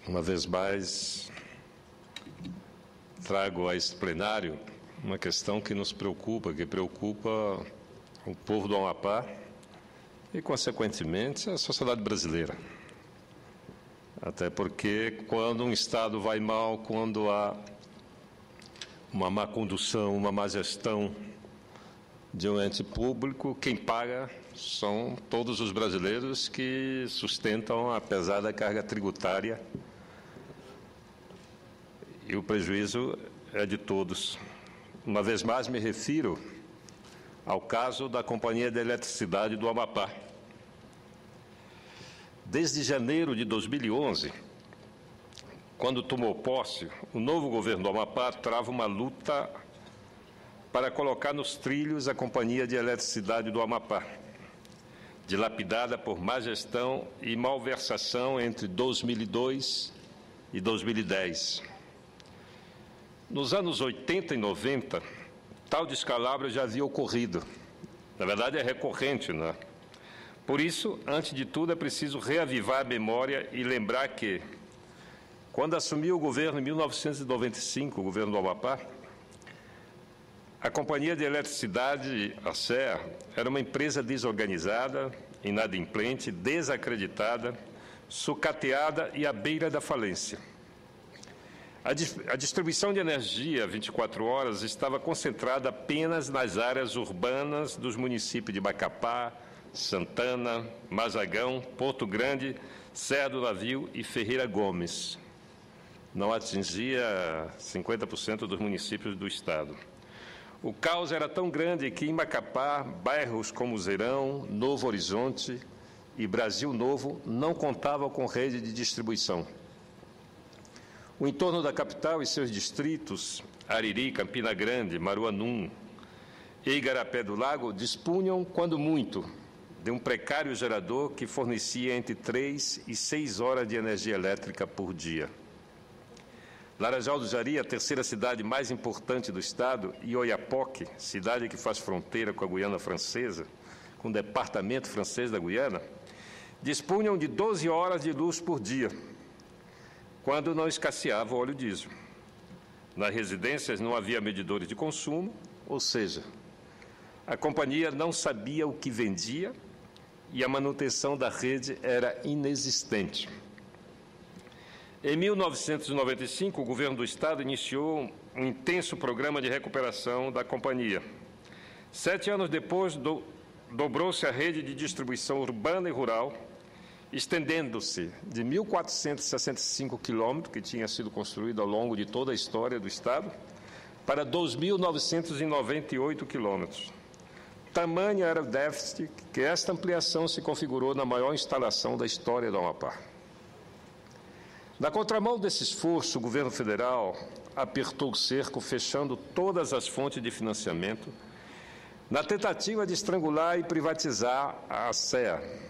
Uma vez mais, trago a este plenário uma questão que nos preocupa, que preocupa o povo do Amapá e, consequentemente, a sociedade brasileira. Até porque, quando um Estado vai mal, quando há uma má condução, uma má gestão de um ente público, quem paga são todos os brasileiros que sustentam a pesada carga tributária, e o prejuízo é de todos. Uma vez mais, me refiro ao caso da Companhia de Eletricidade do Amapá. Desde janeiro de 2011, quando tomou posse, o novo governo do Amapá trava uma luta para colocar nos trilhos a Companhia de Eletricidade do Amapá, dilapidada por má gestão e malversação entre 2002 e 2010. Nos anos 80 e 90, tal descalabro já havia ocorrido. Na verdade, é recorrente, não é? Por isso, antes de tudo, é preciso reavivar a memória e lembrar que, quando assumiu o governo em 1995, o governo do Amapá, a Companhia de Eletricidade, a CEA, era uma empresa desorganizada, inadimplente, desacreditada, sucateada e à beira da falência. A distribuição de energia 24 horas estava concentrada apenas nas áreas urbanas dos municípios de Macapá, Santana, Mazagão, Porto Grande, Serra do Navio e Ferreira Gomes. Não atingia 50% dos municípios do Estado. O caos era tão grande que, em Macapá, bairros como Zerão, Novo Horizonte e Brasil Novo não contavam com rede de distribuição. O entorno da capital e seus distritos, Ariri, Campina Grande, Maruanum e Igarapé do Lago, dispunham, quando muito, de um precário gerador que fornecia entre 3 e 6 horas de energia elétrica por dia. Laranjal do Jari, a terceira cidade mais importante do estado, e Oiapoque, cidade que faz fronteira com a Guiana Francesa, com o departamento francês da Guiana, dispunham de 12 horas de luz por dia, quando não escasseava o óleo diesel. Nas residências não havia medidores de consumo, ou seja, a companhia não sabia o que vendia e a manutenção da rede era inexistente. Em 1995, o governo do Estado iniciou um intenso programa de recuperação da companhia. 7 anos depois, dobrou-se a rede de distribuição urbana e rural, estendendo-se de 1.465 quilômetros, que tinha sido construído ao longo de toda a história do Estado, para 2.998 quilômetros. Tamanho era o déficit que esta ampliação se configurou na maior instalação da história do Amapá. Na contramão desse esforço, o governo federal apertou o cerco, fechando todas as fontes de financiamento, na tentativa de estrangular e privatizar a CEA.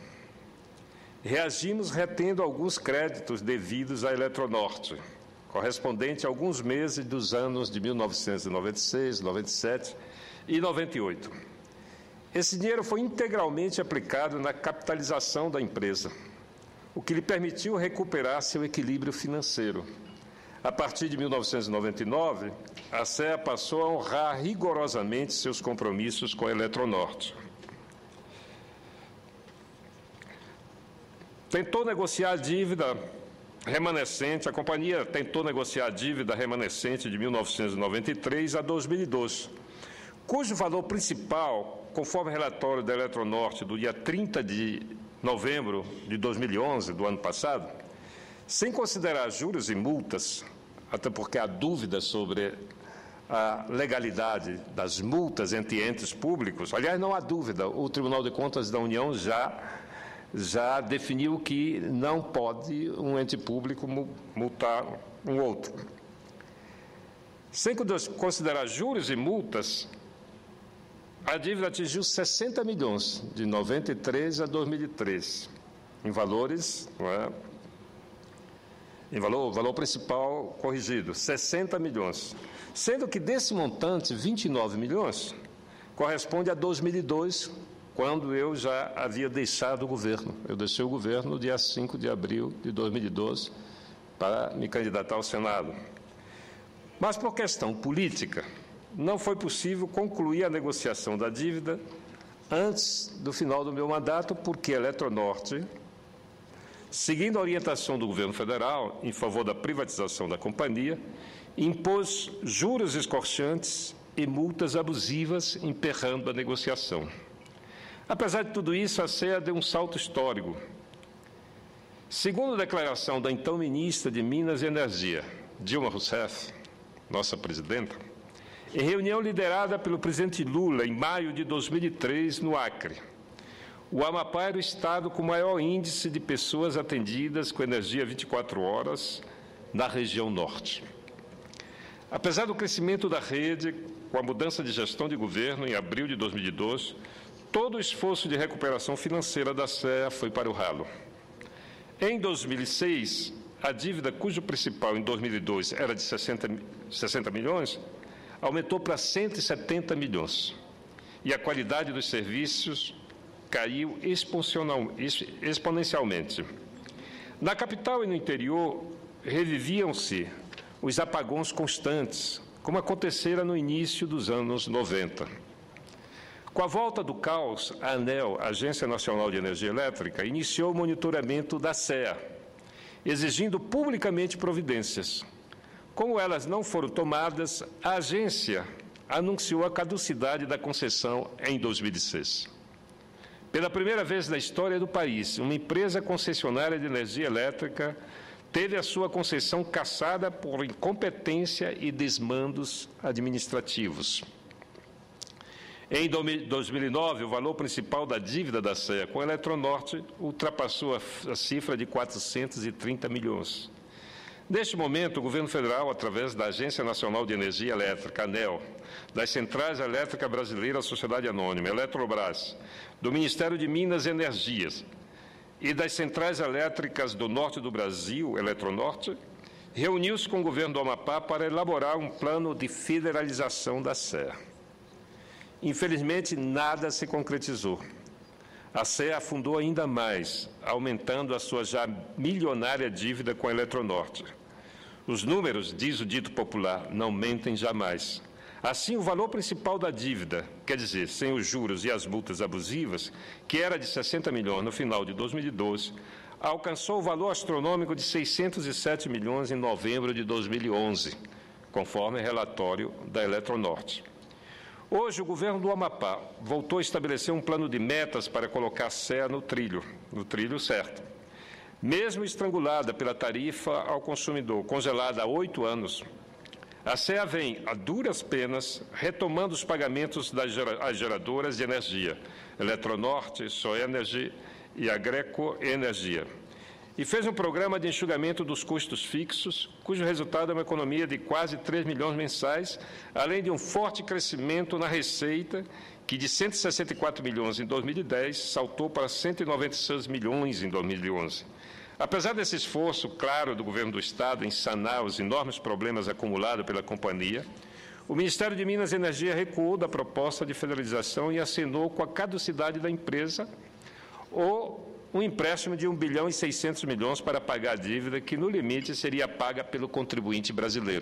Reagimos retendo alguns créditos devidos à Eletronorte, correspondente a alguns meses dos anos de 1996, 97 e 98. Esse dinheiro foi integralmente aplicado na capitalização da empresa, o que lhe permitiu recuperar seu equilíbrio financeiro. A partir de 1999, a CEA passou a honrar rigorosamente seus compromissos com a Eletronorte. Tentou negociar a dívida remanescente, a companhia tentou negociar a dívida remanescente de 1993 a 2012, cujo valor principal, conforme relatório da Eletronorte do dia 30 de novembro de 2011, do ano passado, sem considerar juros e multas, até porque há dúvida sobre a legalidade das multas entre entes públicos. Aliás, não há dúvida, o Tribunal de Contas da União já definiu que não pode um ente público multar um outro. Sem considerar juros e multas, a dívida atingiu 60 milhões, de 93 a 2013, em valores, não é? Em valor principal corrigido, 60 milhões. Sendo que desse montante, 29 milhões, corresponde a 2002, quando eu já havia deixado o governo. Eu deixei o governo no dia 5 de abril de 2012, para me candidatar ao Senado. Mas, por questão política, não foi possível concluir a negociação da dívida antes do final do meu mandato, porque a Eletronorte, seguindo a orientação do governo federal em favor da privatização da companhia, impôs juros escorchantes e multas abusivas, emperrando a negociação. Apesar de tudo isso, a CEA deu um salto histórico. Segundo a declaração da então ministra de Minas e Energia, Dilma Rousseff, nossa presidenta, em reunião liderada pelo presidente Lula em maio de 2003, no Acre, o Amapá era o estado com maior índice de pessoas atendidas com energia 24 horas na região norte. Apesar do crescimento da rede, com a mudança de gestão de governo em abril de 2012, todo o esforço de recuperação financeira da CEA foi para o ralo. Em 2006, a dívida, cujo principal em 2002 era de 60 milhões, aumentou para 170 milhões. E a qualidade dos serviços caiu exponencialmente. Na capital e no interior, reviviam-se os apagões constantes, como acontecera no início dos anos 90. Com a volta do caos, a ANEEL, Agência Nacional de Energia Elétrica, iniciou o monitoramento da CEA, exigindo publicamente providências. Como elas não foram tomadas, a agência anunciou a caducidade da concessão em 2006. Pela primeira vez na história do país, uma empresa concessionária de energia elétrica teve a sua concessão cassada por incompetência e desmandos administrativos. Em 2009, o valor principal da dívida da CEA com a Eletronorte ultrapassou a cifra de 430 milhões. Neste momento, o governo federal, através da Agência Nacional de Energia Elétrica, ANEEL, das Centrais Elétricas Brasileiras Sociedade Anônima, Eletrobras, do Ministério de Minas e Energias e das Centrais Elétricas do Norte do Brasil, Eletronorte, reuniu-se com o governo do Amapá para elaborar um plano de federalização da CEA. Infelizmente, nada se concretizou. A CEA afundou ainda mais, aumentando a sua já milionária dívida com a Eletronorte. Os números, diz o dito popular, não mentem jamais. Assim, o valor principal da dívida, quer dizer, sem os juros e as multas abusivas, que era de 60 milhões no final de 2012, alcançou o valor astronômico de 607 milhões em novembro de 2011, conforme relatório da Eletronorte. Hoje, o governo do Amapá voltou a estabelecer um plano de metas para colocar a CEA no trilho certo. Mesmo estrangulada pela tarifa ao consumidor, congelada há 8 anos, a CEA vem, a duras penas, retomando os pagamentos às geradoras de energia, Eletronorte, Soenergy e Agreco Energia. E fez um programa de enxugamento dos custos fixos, cujo resultado é uma economia de quase 3 milhões mensais, além de um forte crescimento na receita, que de 164 milhões em 2010 saltou para 196 milhões em 2011. Apesar desse esforço claro do governo do Estado em sanar os enormes problemas acumulados pela companhia, o Ministério de Minas e Energia recuou da proposta de federalização e assinou com a caducidade da empresa um empréstimo de 1 bilhão e 600 milhões para pagar a dívida, que, no limite, seria paga pelo contribuinte brasileiro.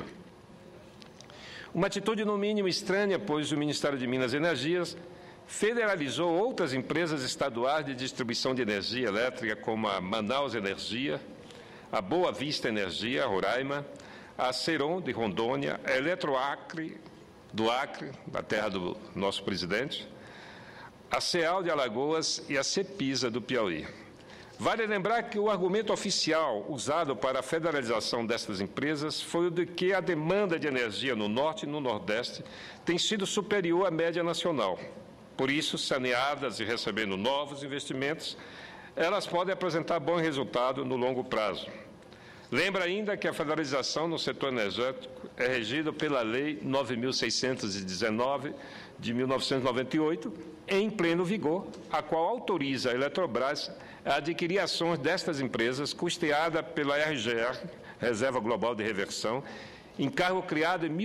Uma atitude, no mínimo, estranha, pois o Ministério de Minas e Energia federalizou outras empresas estaduais de distribuição de energia elétrica, como a Manaus Energia, a Boa Vista Energia, Roraima, a Ceron, de Rondônia, a Eletroacre, do Acre, da terra do nosso presidente, a CEAL de Alagoas e a CEPISA do Piauí. Vale lembrar que o argumento oficial usado para a federalização destas empresas foi o de que a demanda de energia no Norte e no Nordeste tem sido superior à média nacional. Por isso, saneadas e recebendo novos investimentos, elas podem apresentar bom resultado no longo prazo. Lembra ainda que a federalização no setor energético é regida pela Lei 9.619, de 1998, em pleno vigor, a qual autoriza a Eletrobras a adquirir ações destas empresas custeada pela RGR, Reserva Global de Reversão, encargo criado em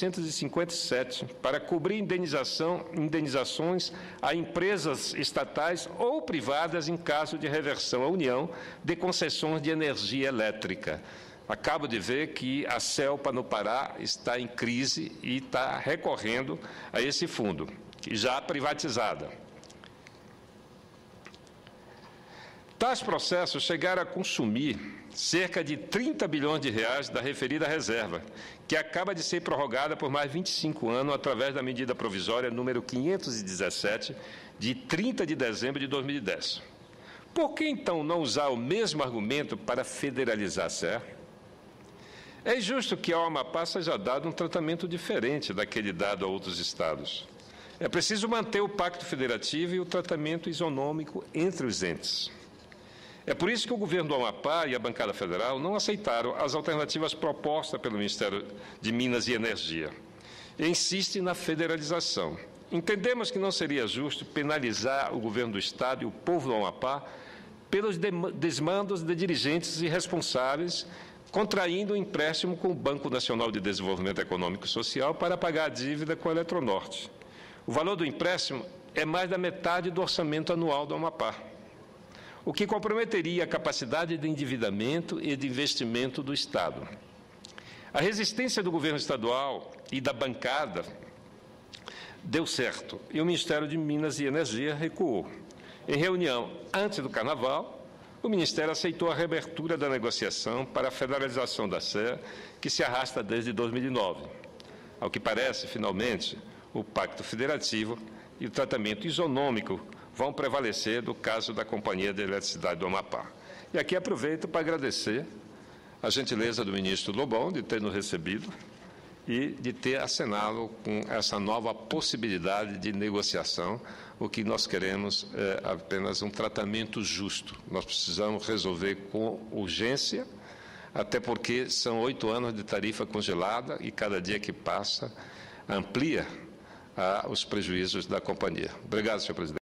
1957 para cobrir indenizações a empresas estatais ou privadas em caso de reversão à União de concessões de energia elétrica. Acabo de ver que a CELPA no Pará está em crise e está recorrendo a esse fundo, já privatizada. Tais processos chegaram a consumir cerca de 30 bilhões de reais da referida reserva, que acaba de ser prorrogada por mais 25 anos através da medida provisória número 517, de 30 de dezembro de 2010. Por que, então, não usar o mesmo argumento para federalizar a SER? É injusto que ao Amapá seja dado um tratamento diferente daquele dado a outros estados. É preciso manter o pacto federativo e o tratamento isonômico entre os entes. É por isso que o governo do Amapá e a bancada federal não aceitaram as alternativas propostas pelo Ministério de Minas e Energia e insistem na federalização. Entendemos que não seria justo penalizar o governo do Estado e o povo do Amapá pelos desmandos de dirigentes irresponsáveis contraindo um empréstimo com o Banco Nacional de Desenvolvimento Econômico e Social para pagar a dívida com a Eletronorte. O valor do empréstimo é mais da metade do orçamento anual do Amapá, o que comprometeria a capacidade de endividamento e de investimento do Estado. A resistência do governo estadual e da bancada deu certo, e o Ministério de Minas e Energia recuou. Em reunião antes do Carnaval, o Ministério aceitou a reabertura da negociação para a federalização da SER, que se arrasta desde 2009. Ao que parece, finalmente, o Pacto Federativo e o tratamento isonômico vão prevalecer do caso da Companhia de Eletricidade do Amapá. E aqui aproveito para agradecer a gentileza do ministro Lobão de ter nos recebido e de ter acenado com essa nova possibilidade de negociação. O que nós queremos é apenas um tratamento justo. Nós precisamos resolver com urgência, até porque são 8 anos de tarifa congelada e cada dia que passa amplia os prejuízos da companhia. Obrigado, senhor presidente.